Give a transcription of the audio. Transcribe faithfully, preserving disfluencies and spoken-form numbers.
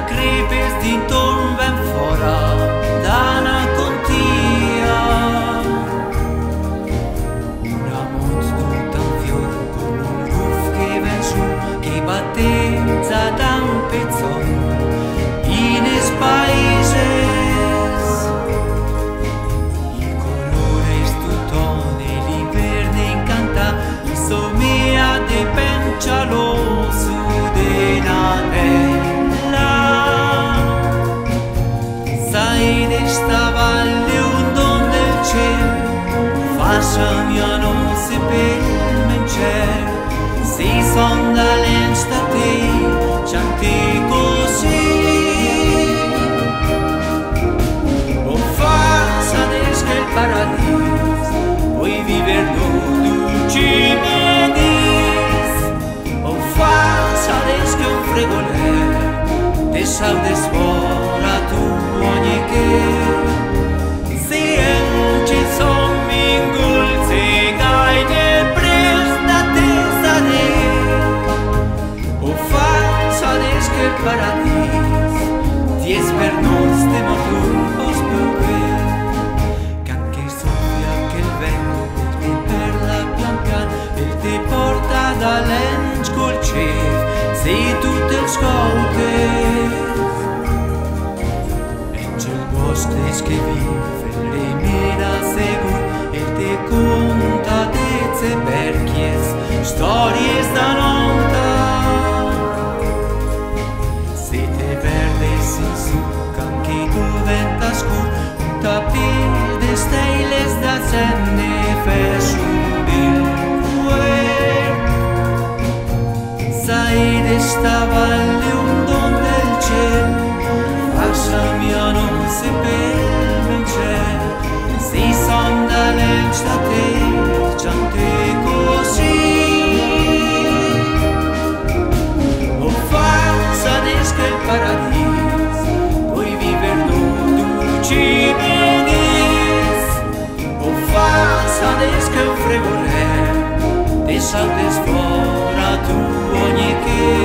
crepes d'intorn ven fora d'ana contia. Una mont tutta un fior con un buff che ven su, che battezza da un pezzon in es países. Il colore es tutton e l'inverno incanta, il somea de pencialoso de nanella. Sai d'esta valle un don del ciel, fascia-mi a non saper mencer, si son da l'ensta te, chante così. O forza d'esca il paradis, vuoi viver no dulci medis. O forza d'esca un fregoler, te saudes fora tu ogni che. Si ence son mingulze gaine presta te sare. O forza d'esca il paradis, dies per nos de moturos beber. Canche soffia che il vento te per la pian pian, el te porta da l'ench col ciel, sei tutte il scoutes. Engel bosc des che vive il remera segur, el te conta de ze berchies, stories da nonta. Se te verdes in su, canche tu venta scur, un tapir de steiles da senne fesciun bil fuer. Sai d'esta valle un don del ciel, fascia-mi a non saper mencer, si son da l'ench da te, chante così. O forza d'esca il paradis, vuoi viver no dulci medis. O forza d'esca un fregoler, te saltes fora tu ogni che.